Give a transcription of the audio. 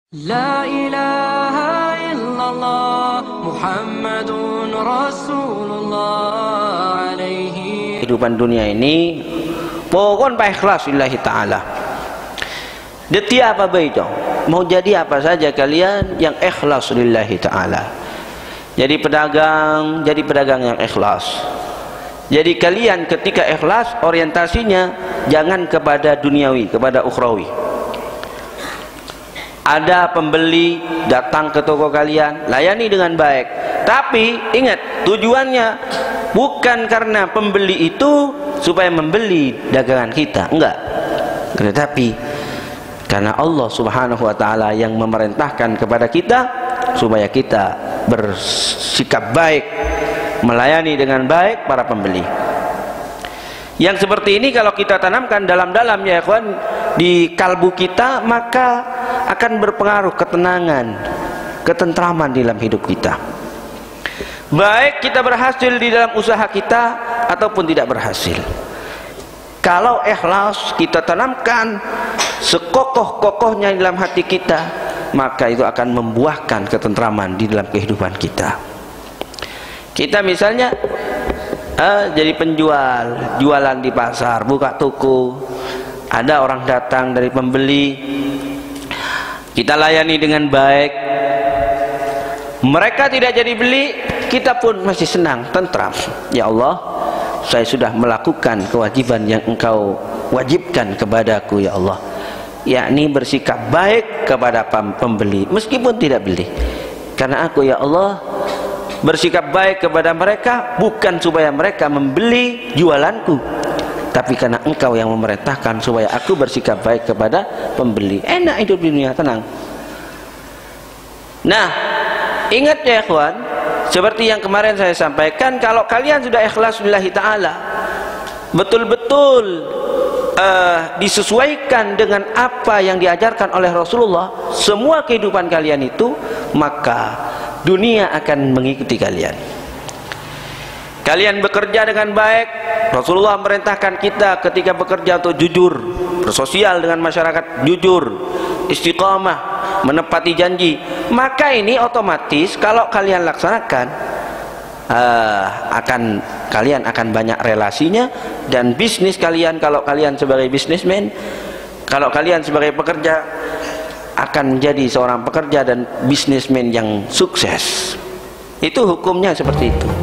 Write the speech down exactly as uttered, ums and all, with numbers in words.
La ilaha illallah Muhammadun Rasulullah alaihi. Kehidupan dunia ini pokon pa ikhlas lillahi ta'ala. Detia apa beito? Mau jadi apa saja kalian yang ikhlas lillahi ta'ala. Jadi pedagang, jadi pedagang yang ikhlas. Jadi kalian ketika ikhlas orientasinya jangan kepada duniawi, kepada ukhrawi. Ada pembeli datang ke toko kalian, layani dengan baik. Tapi ingat, tujuannya bukan karena pembeli itu supaya membeli dagangan kita, enggak. Tetapi karena Allah Subhanahu wa taala yang memerintahkan kepada kita supaya kita bersikap baik, melayani dengan baik para pembeli. Yang seperti ini kalau kita tanamkan dalam-dalam ya ikhwan di kalbu kita, maka akan berpengaruh ketenangan, ketentraman dalam hidup kita. Baik kita berhasil di dalam usaha kita ataupun tidak berhasil. Kalau ikhlas kita tanamkan sekokoh-kokohnya dalam hati kita, maka itu akan membuahkan ketentraman di dalam kehidupan kita. Kita misalnya eh, jadi penjual, jualan di pasar, buka toko, ada orang datang dari pembeli, kita layani dengan baik, mereka tidak jadi beli, kita pun masih senang, tentram. Ya Allah, saya sudah melakukan kewajiban yang engkau wajibkan kepadaku ya Allah, yakni bersikap baik kepada pembeli meskipun tidak beli. Karena aku ya Allah bersikap baik kepada mereka bukan supaya mereka membeli jualanku, tapi karena engkau yang memerintahkan supaya aku bersikap baik kepada pembeli. Enak hidup di dunia, tenang. Nah, ingat ya ikhwan, seperti yang kemarin saya sampaikan, kalau kalian sudah ikhlas lillahi ta'ala, betul-betul uh, disesuaikan dengan apa yang diajarkan oleh Rasulullah, semua kehidupan kalian itu, maka dunia akan mengikuti kalian. Kalian bekerja dengan baik, Rasulullah merintahkan kita ketika bekerja untuk jujur, bersosial dengan masyarakat, jujur, istiqamah, menepati janji. Maka ini otomatis kalau kalian laksanakan uh, akan kalian akan banyak relasinya, dan bisnis kalian kalau kalian sebagai bisnismen, kalau kalian sebagai pekerja akan menjadi seorang pekerja dan bisnismen yang sukses. Itu hukumnya seperti itu.